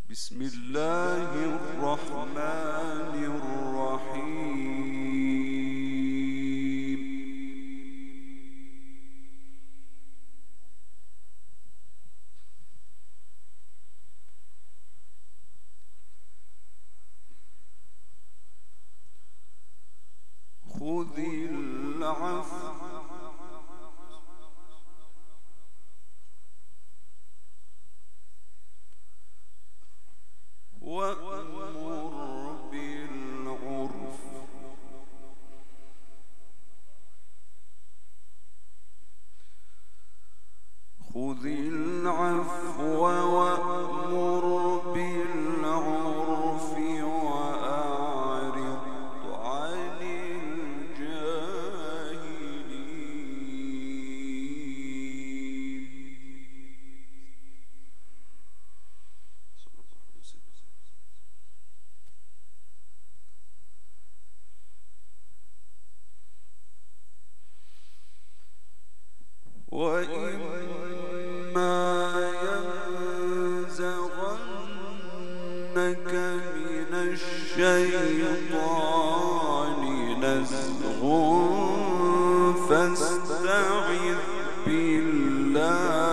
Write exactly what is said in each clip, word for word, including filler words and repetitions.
بسم الله الرحمن الرحيم. خذ العفو وأمر بالعرف خذ العفو وأمر بالعرف وأعرض عن الجاهلين. وإما ينزغنك من الشيطان نزغ فاستعذ بالله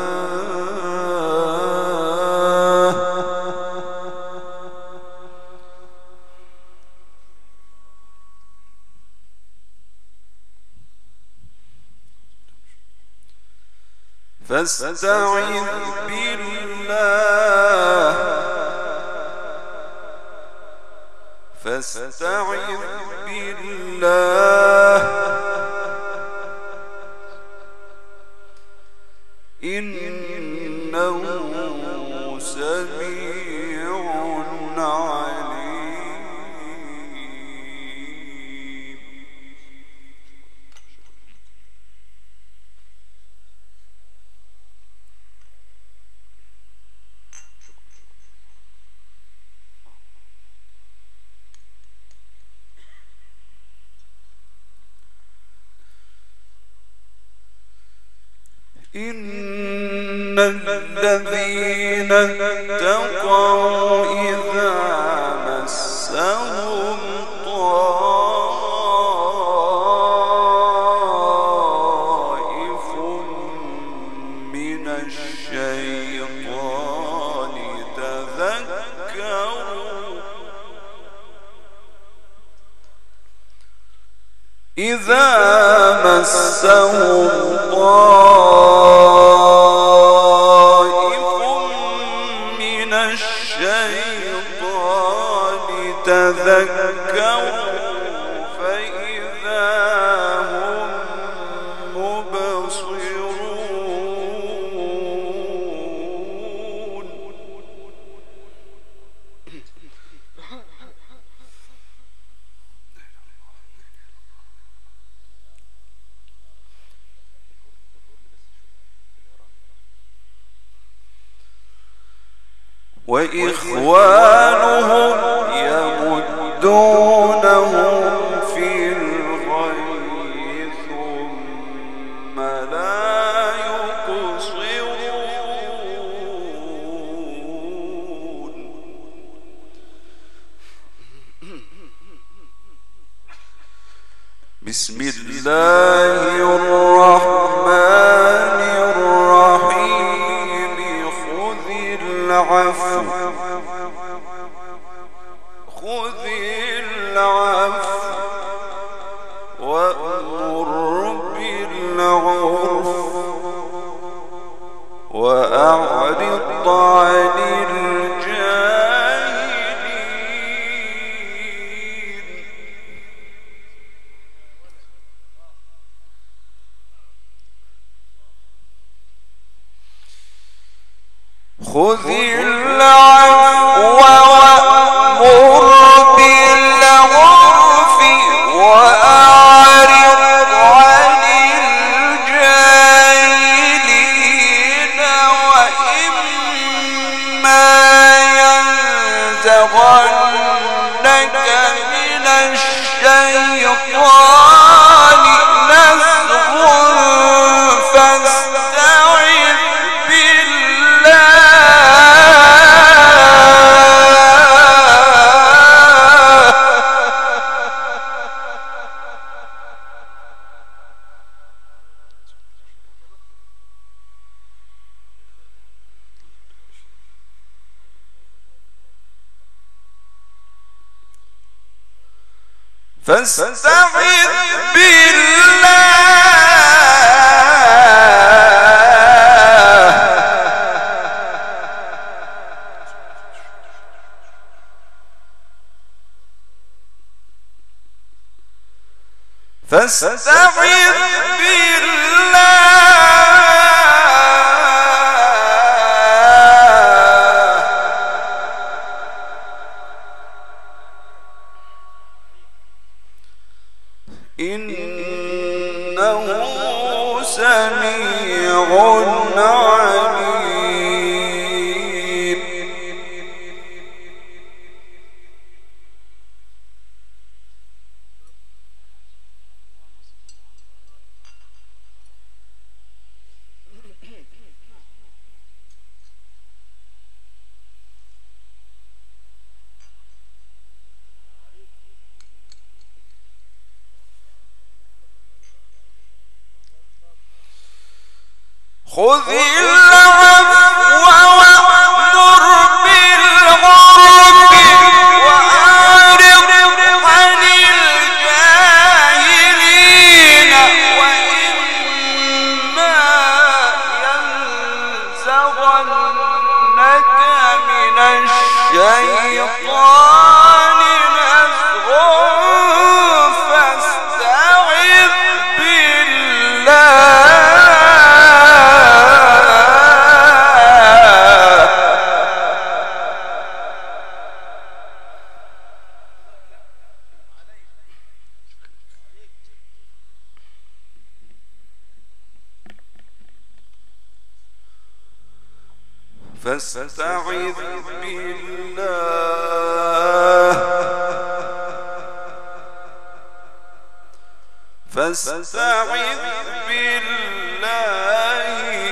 فاستعذ بالله فاستعذ بالله إنه سميع عليم. إن الذين اتقوا إذا مسهم طائف من الشيطان تذكروا إذا مسهم طائف من الشيطان تذكروا فإذا هم مبصرون. وإخوانهم يمدونهم في الغي ثم لا يقصرون. بسم الله الرحمن الرحيم. خذ العفو خذ العفو وأمر بالعرف وأعرض عن الجاهلين. خذ العفو وأمر بالعرف وأعرض عن الجاهلين. وإما ينزغنك من الشيطان نزغ فاستعذ بالله فاستعذ بالله فاستعذ بالله إنه سميع عليم. خذ العفو وأمر بالعرف وأعرض عن الجاهلين وإما ينزغنك من الشيطان نزغ فاستعذ بالله فاستعذ بالله فاستعذ بالله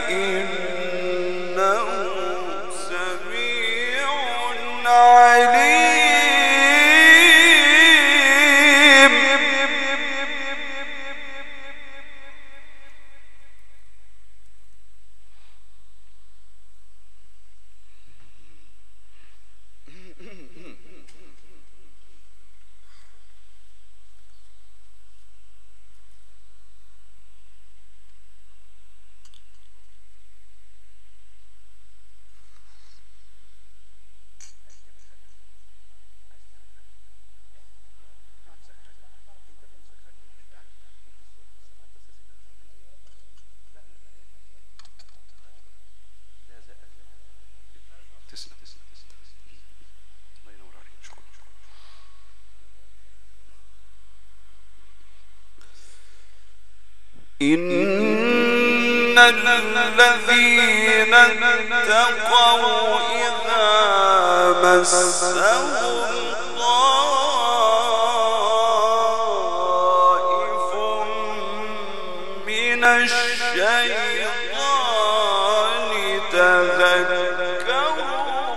إنه سميع عليم. إن الذين اتقوا إذا مسهم طائف من الشيطان تذكروا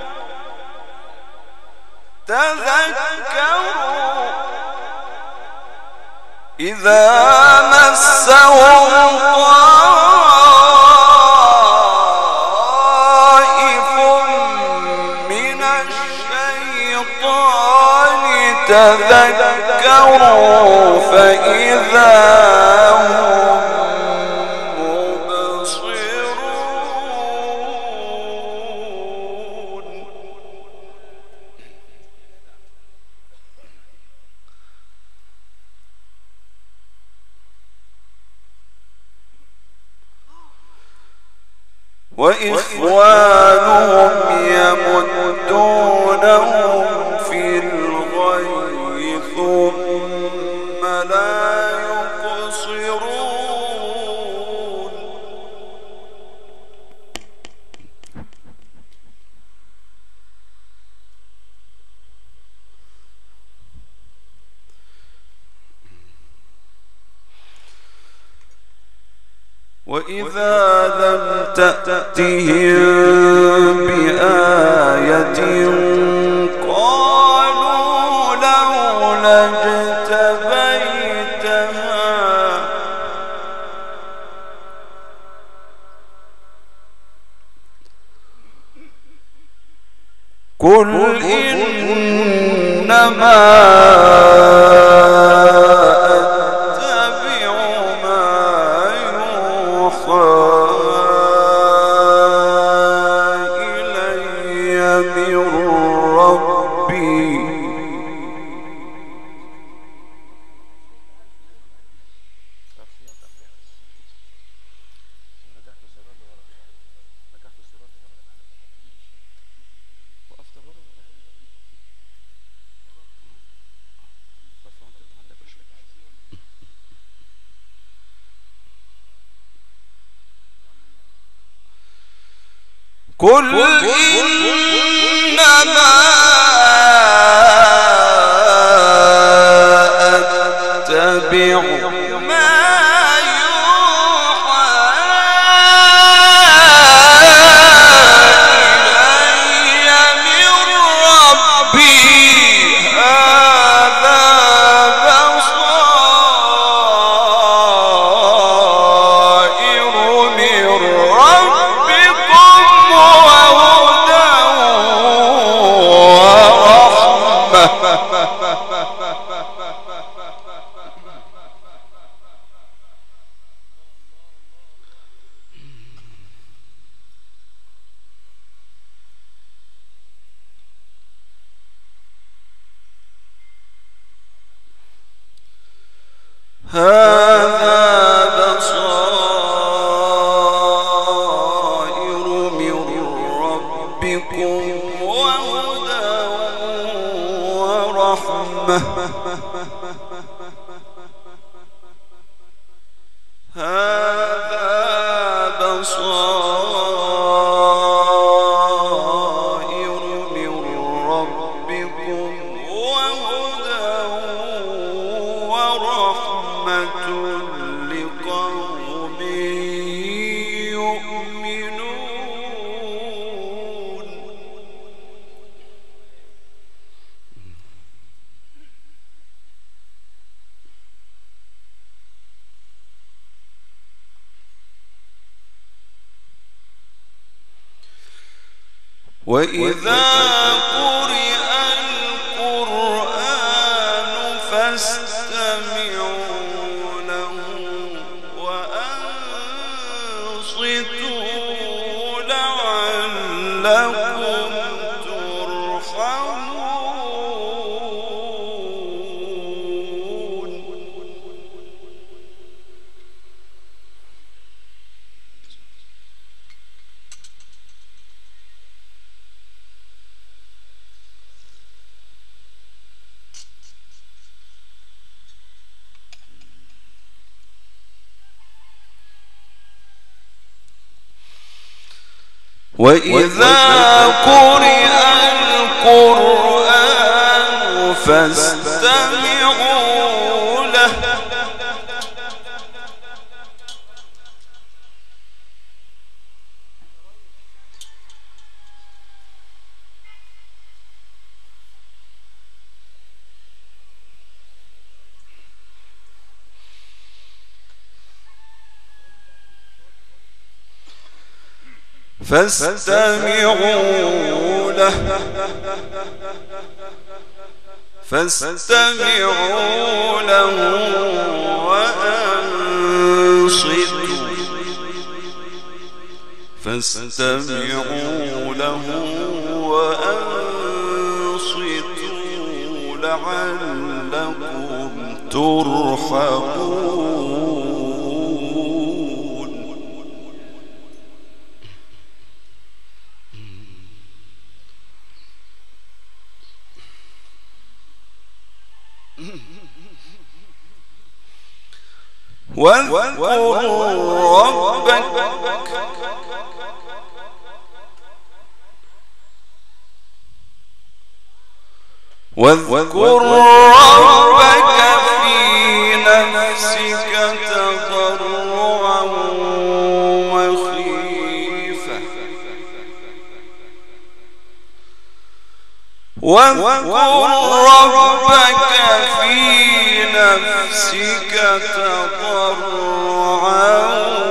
تذكروا إذا مسهم طائف من الشيطان تذكروا فإذا هم مبصرون. وإخوانهم يمدونهم في الغي ثم لا يقصرون. وإذا لم تأتهم بآية قالوا لولا اجتبيتها قل إنما قل إنما أتبع هذا بصائر من ربكم وهدى ورحمة هذا بصائر من ربكم وهدى ورحمة لقوم يؤمنون. وإذا قرئ القرآن فاستمعوا له وأنصتوا لعلكم ترحمون. وإذا قرئ القرآن فاستمعوا له فاستمعوا له فاستمعوا له وأنصتوا فاستمعوا له وأنصتوا لعلكم ترحمون. واذكر ربك واذكر ربك في نفسك تضرعا وخيفة واذكر ربك في نفسك تضرعا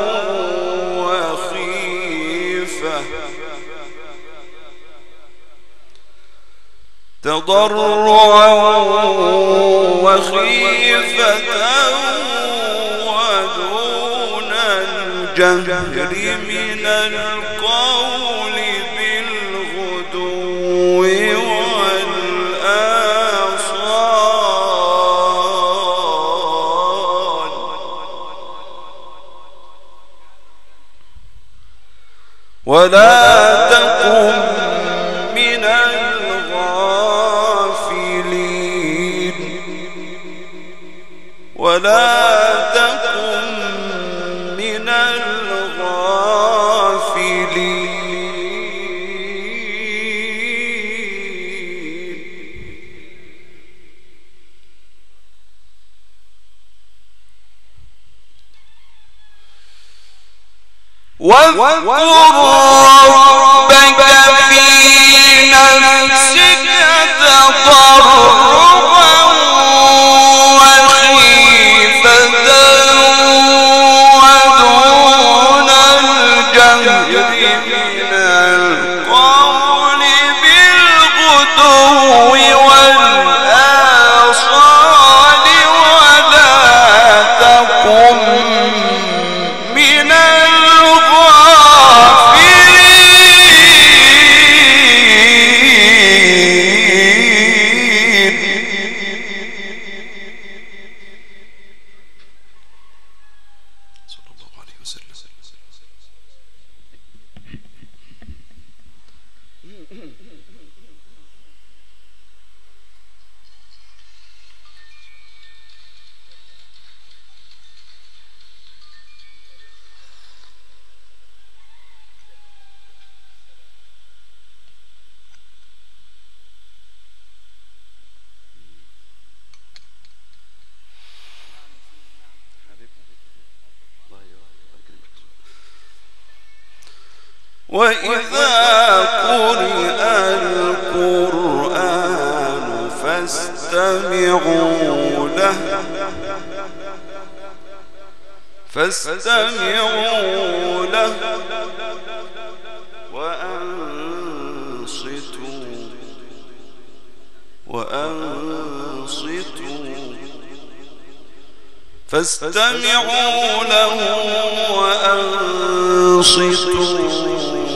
وخيفة تضرعا وخيفة ودون الجهر من القول بالغدو والآصال ولا تكن من الغافلين ولا تكن من الغافلين واذكر ربك في نفسك تضرعا وخيفة ودون الجهر من القول بالغدو والآصال ولا تكن من وإذا قرئ القرآن فاستمعوا له فاستمعوا له وأنصتوا وأنصتوا فاستمعوا له وأنصتوا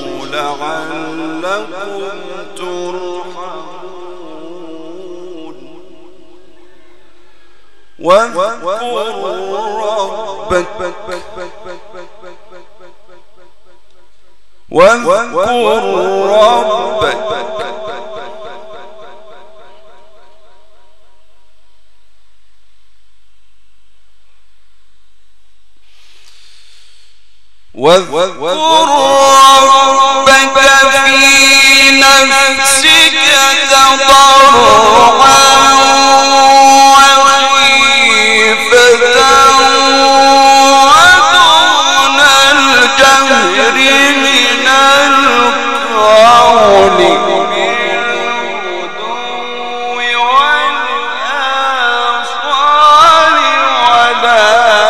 لعلكم ترحمون واذكر ربك واذكر ربك واذكر ربك في نفسك تضرعا وخيفة ودون الجهر من القول بالغدو والآصال ولا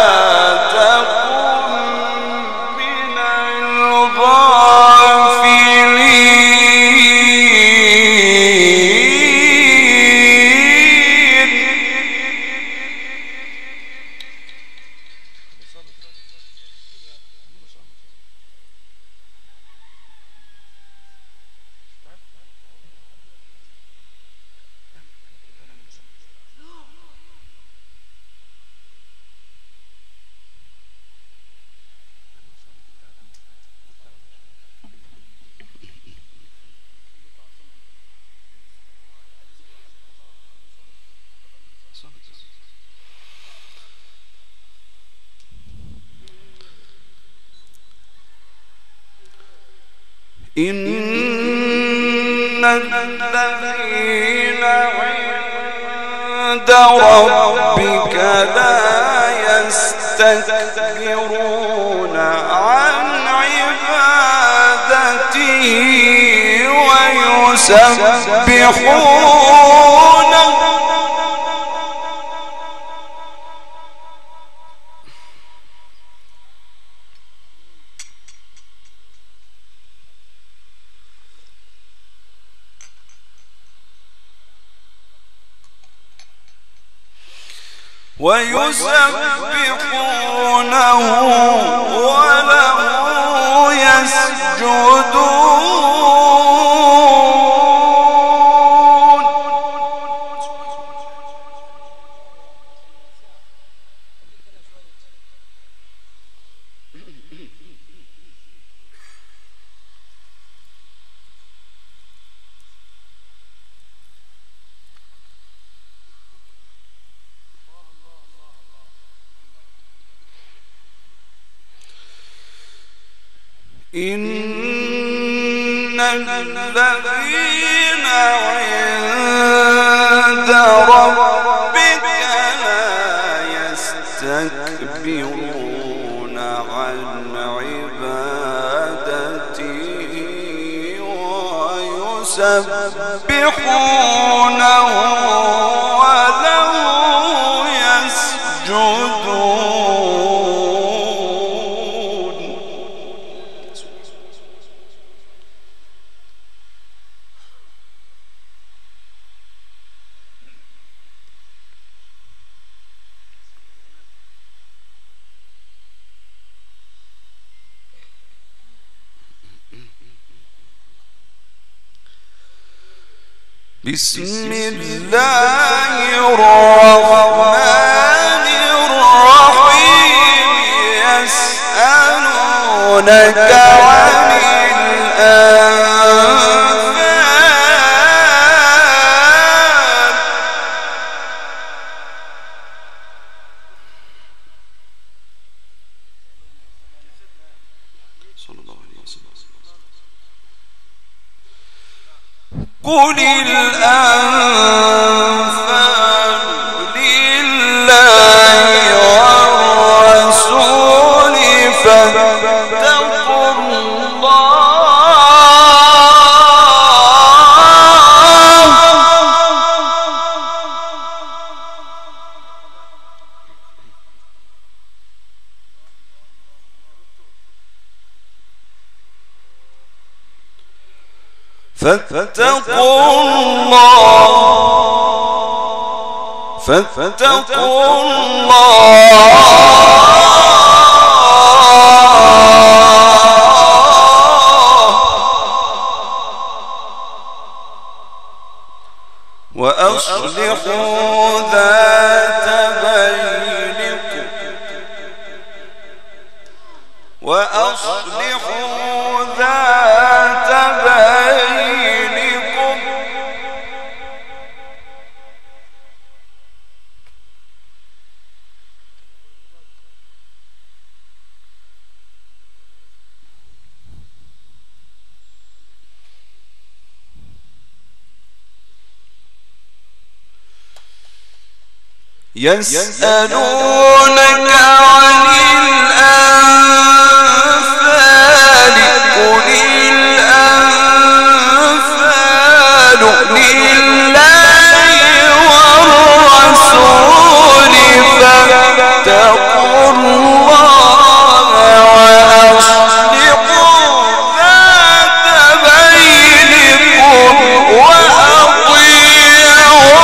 إن الذين عند ربك لا يستكبرون عن عبادته ويسبحونه ويسبحونه وله يسجدون إن الذين عند ربك لا يستكبرون عن عبادته يسبحونه وله يسجدون. بسم الله الرحمن الرحيم. يسألونك عن الأنفال صلى الله عليه وسلم. قل الأنفال لله والرسول فاتقوا فاتقوا الله فاتقوا الله وأصلحوا ذات بينكم وأصلحوا ذات بينكم يسألونك عن الأنفال قل الأنفال لله والرسول فاتقوا الله وأصلحوا ذات بينكم وأطيعوا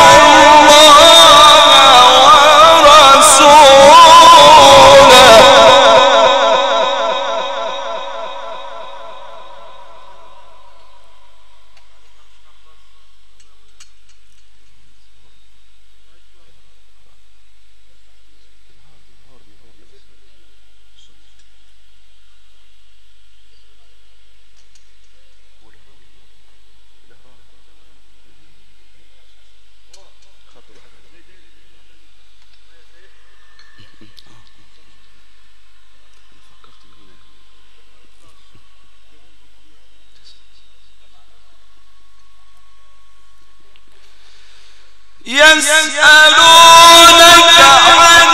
يسألونك عن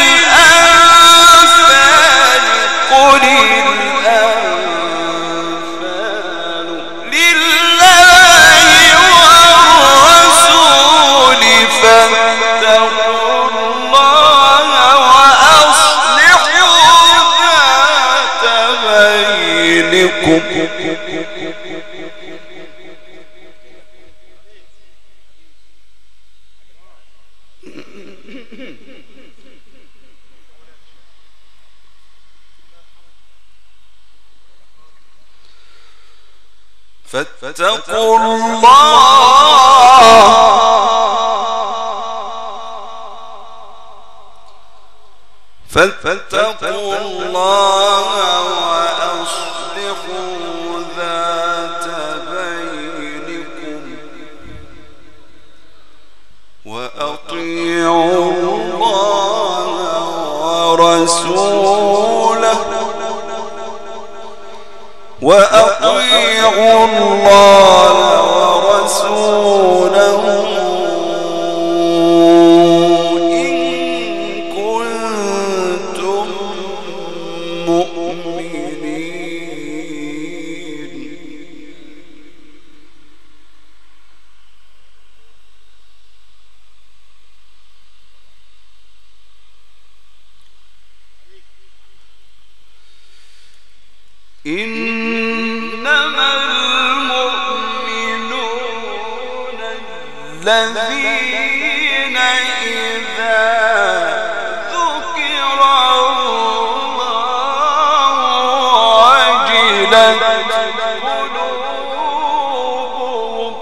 الأنفال قل الأنفال لله والرسول فاتقوا الله وأصلحوا ذات بينكم فاتقوا الله فاتقوا الله وأصلحوا ذات بينكم وأطيعوا الله ورسوله وأطيعوا الله ورسوله إن كنتم مؤمنين. إنما المؤمنون الذين إذا ذكر الله وجلت قلوبهم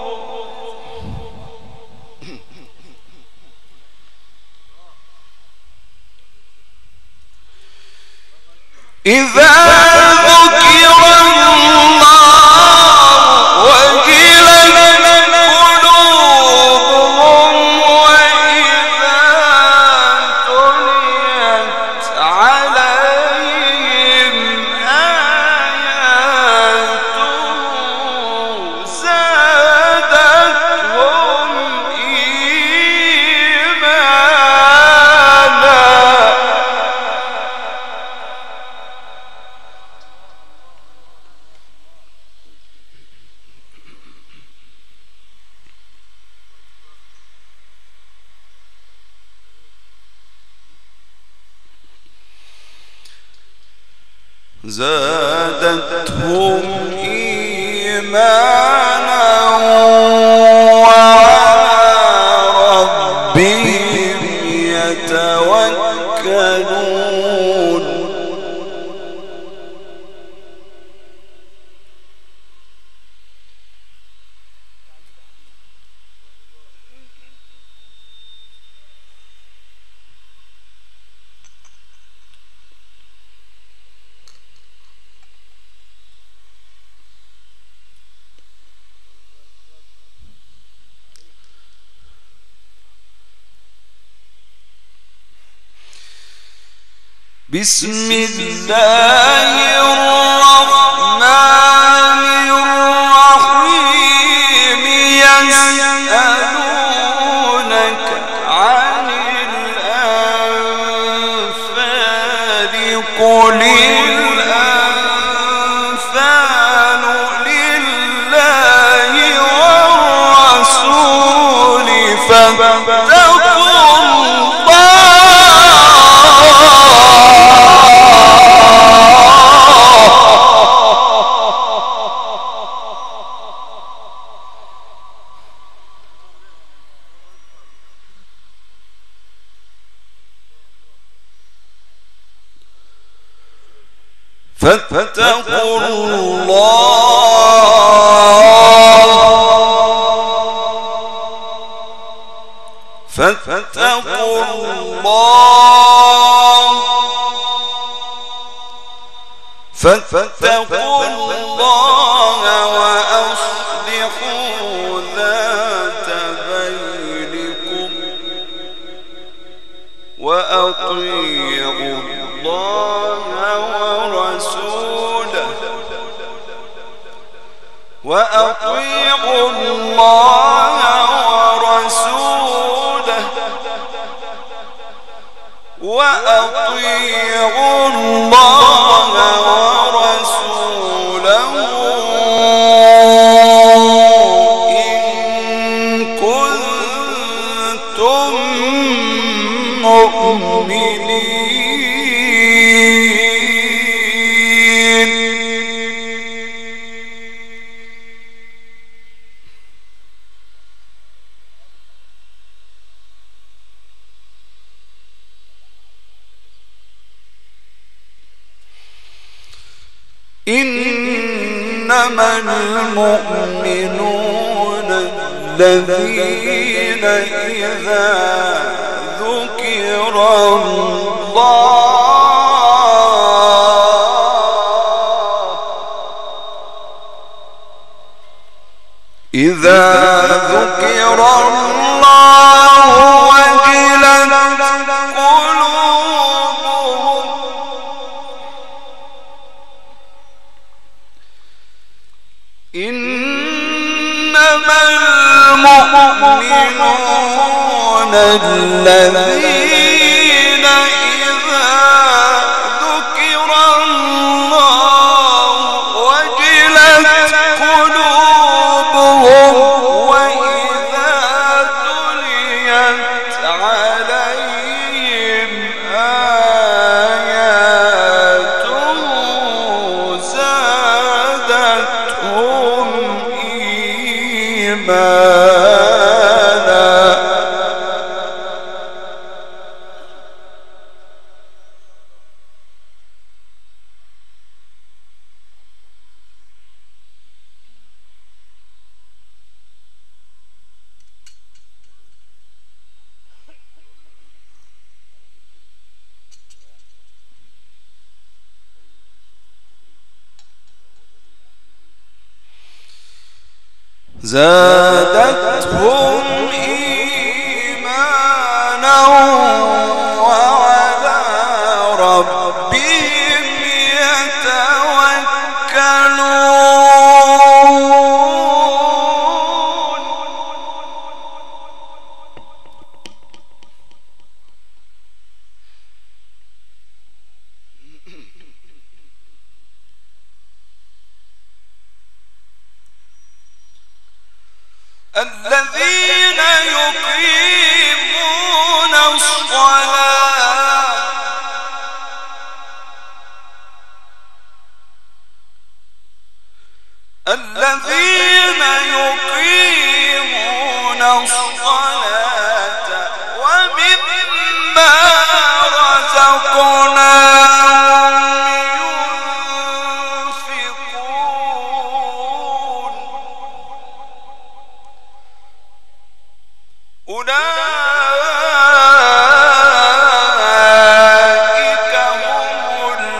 إذا زادتهم إيمانا وعلى ربهم يتوكلون بسم الله الرحمن الرحيم يسألونك عن الأنفال قل الأنفال لله والرسول فاتقوا فاتقوا الله فاتقوا الله فاتقوا الله وأصلحوا ذات بينكم وأطيعوا الله ورسوله وأطيعوا الله ورسوله وأطيعوا الله ورسوله إن كنتم مؤمنين. إنما المؤمنون الذين إذا ذكر الله إذا ذكر الله وجلت قلوبهم إنما المؤمنون الذين إذا ذكر الله وجلت قلوبهم وإذا تليت عليهم آياته زادتهم زادتهم إيمانا وعلى ربهم يتوكلون الذين يقيمون الصلاة الذين يقيمون الصلاة ومما رزقناهم ينفقون أولئك هم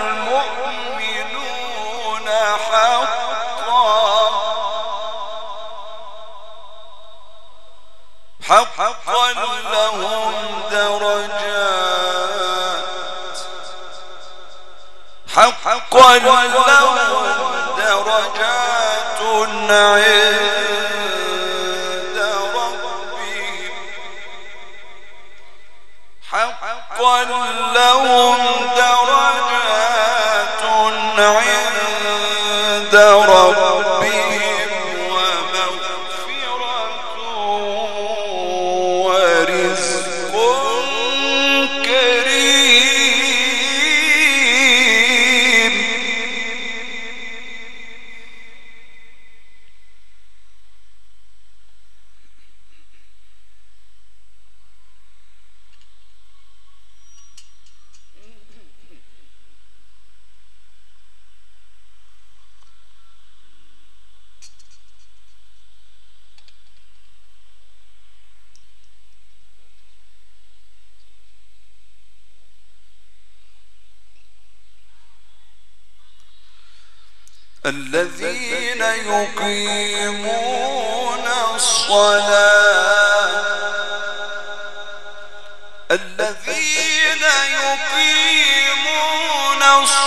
المؤمنون حقا حقا لهم درجات حقا لهم درجات عند ربهم حقا لهم درجات عند ربهم ومغفرة ورزق كريم الذين يقيمون الصلاة الذين يقيمون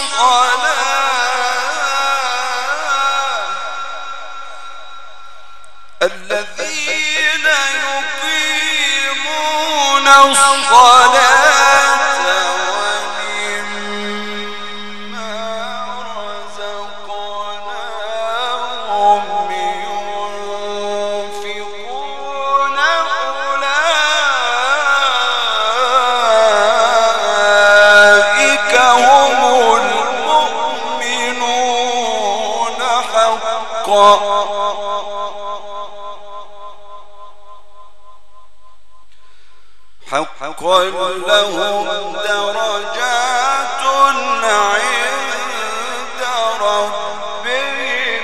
الصلاة الذين يقيمون الصلاة حقا لهم درجات عند ربهم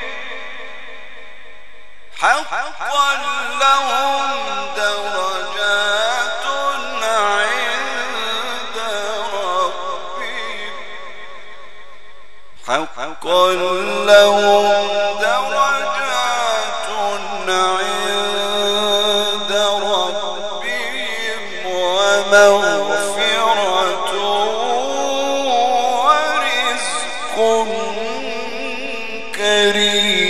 حقا لهم درجات عند ربهم حقا لهم درجات عند ربهم ومغفرة ورزق كريم